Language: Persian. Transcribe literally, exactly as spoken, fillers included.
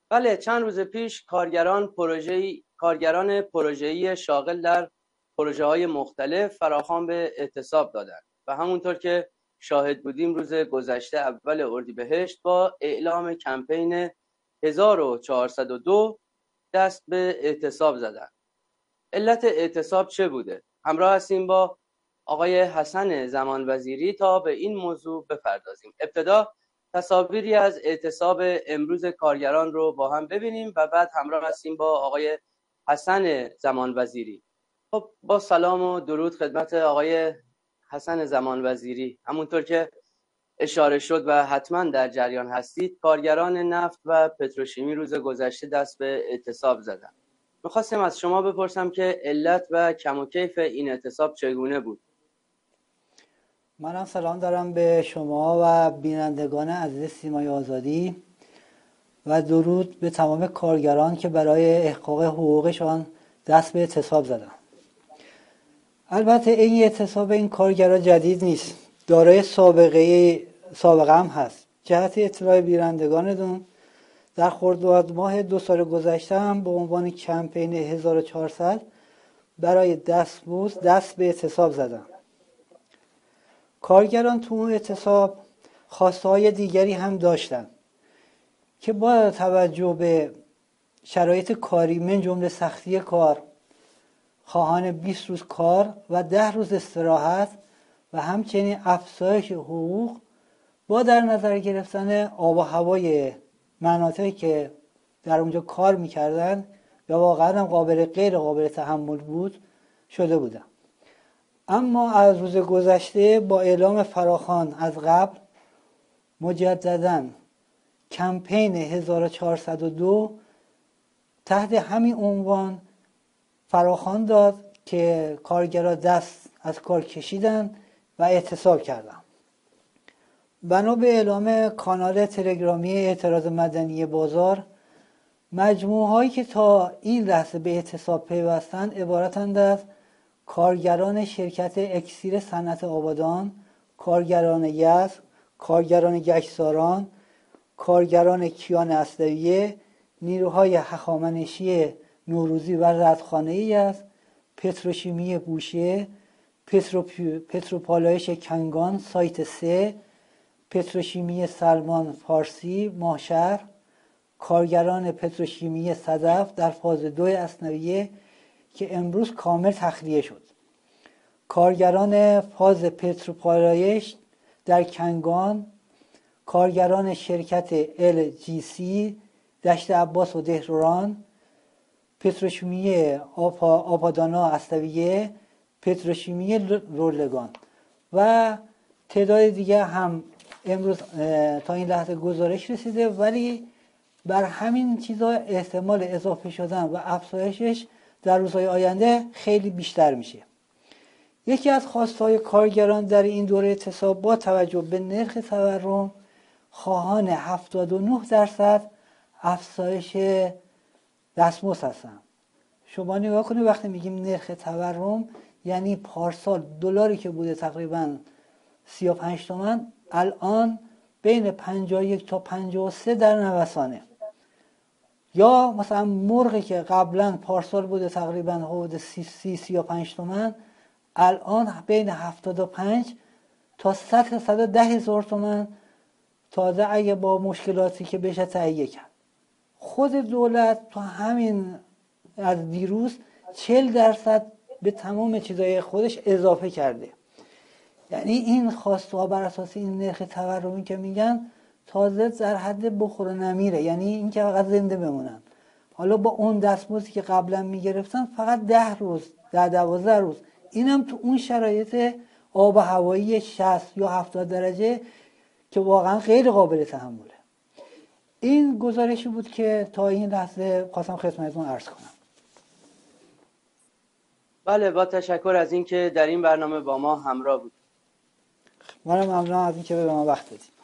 بله، چند روز پیش کارگران پروژه‌ای کارگران پروژه‌ای شاغل در پروژه‌های مختلف فراخوان به اعتصاب دادند و همونطور که شاهد بودیم روز گذشته اول اردیبهشت با اعلام کمپین هزار و چهارصد و دو دست به اعتصاب زدند. علت اعتصاب چه بوده؟ همراه هستیم با آقای حسن زمان وزیری تا به این موضوع بپردازیم. ابتدا تصاویری از اعتصاب امروز کارگران رو با هم ببینیم و بعد همراه هستیم با آقای حسن زمان وزیری. خب با سلام و درود خدمت آقای حسن زمان وزیری. همونطور که اشاره شد و حتما در جریان هستید، کارگران نفت و پتروشیمی روز گذشته دست به اعتصاب زدند. میخواستم از شما بپرسم که علت و کم و کیف این اعتصاب چگونه بود؟ منم سلام دارم به شما و بینندگان عزیز سیمای آزادی و درود به تمام کارگران که برای احقاق حقوقشان دست به اعتصاب زدن. البته این اعتصاب این کارگران جدید نیست، دارای سابقه سابقه هم هست. جهت اطلاع بینندگانتون، در خرداد ماه دو سال گذشته هم به عنوان کمپین هزار و چهارصد برای دستمزد دست به اعتصاب زدن. کارگران تو اون اعتصاب خواسته‌های دیگری هم داشتن که با توجه به شرایط کاری من جمله سختی کار، خواهان بیست روز کار و ده روز استراحت و همچنین افزایش حقوق با در نظر گرفتن آب و هوای مناطقی که در اونجا کار میکردن و واقعا هم قابل غیر قابل تحمل بود شده بودن. اما از روز گذشته با اعلام فراخوان از قبل مجدداً کمپین هزار و چهارصد و دو تحت همین عنوان فراخوان داد که کارگرها دست از کار کشیدن و اعتصاب کردن. بنا به اعلام کانال تلگرامی اعتراض مدنی بازار، مجموعه هایی که تا این لحظه به اعتصاب پیوستند عبارتند از کارگران شرکت اکسیر صنعت آبادان، کارگران یزد، کارگران گچساران، کارگران کیان اصلیه، نیروهای هخامنشی نوروزی و رودخانه یزد، پتروشیمی بوشهر، پترو پتروپالایش کنگان سایت سه، پتروشیمی سلمان فارسی ماهشهر، کارگران پتروشیمی صدف در فاز دو اثنویه که امروز کامل تخلیه شد، کارگران فاز پتروپالایش در کنگان، کارگران شرکت ال جی سی دشت عباس و دهران، پتروشیمی آپا، آپادانا اصلیه، پتروشیمی رولگان و تعداد دیگه هم امروز تا این لحظه گزارش رسیده، ولی بر همین چیزا احتمال اضافه شدن و افزایشش در روزهای آینده خیلی بیشتر میشه. یکی از خواستهای کارگران در این دوره اعتصاب با توجه به نرخ تورم خواهان هفتاد و نه درصد افزایش دستمزد هستند. شما نگاه کنید وقتی میگیم نرخ تورم یعنی پارسال دلاری که بوده تقریبا سی و پنج تومن الان بین پنجاه و یک تا پنجاه و سه در نوسانه. یا مثلا مرغی که قبلا پارسال بوده تقریبا حدود سی سی سی و پنج تومن الان بین هفتاد و پنج تا صد تا صد و ده هزار تومن، تازه اگه با مشکلاتی که بشه تهیه کرد. خود دولت تو همین از دیروز چهل درصد به تمام چیزای خودش اضافه کرده. یعنی این خواستها بر اساس این نرخ تورمی که میگن تازه در حد بخور و نمیره، یعنی این که فقط زنده بمونن. حالا با اون دستمزدی که قبلا میگرفتن فقط ده روز ده دوازده روز، اینم تو اون شرایط آب و هوایی شصت یا هفتاد درجه که واقعا غیر قابل تحمله. این گزارشی بود که تا این لحظه خواستم خدمتتون عرض کنم. بله، با تشکر از اینکه در این برنامه با ما همراه بود. منم ممنونم از اینکه به ما وقت دادید.